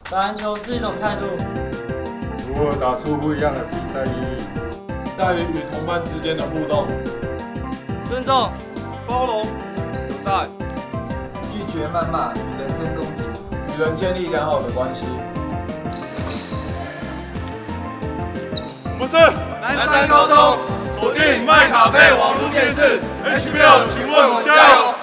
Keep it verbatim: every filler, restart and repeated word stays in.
打篮球是一种态度。 如何打出不一样的比赛意义？ 在于与同伴之间的互动。 尊重、 包容、 友善， 拒绝谩骂与人身攻击， 与人建立良好的关系。 我们是南山高中，锁定麦卡贝网络电视 H B L， 请问我加油！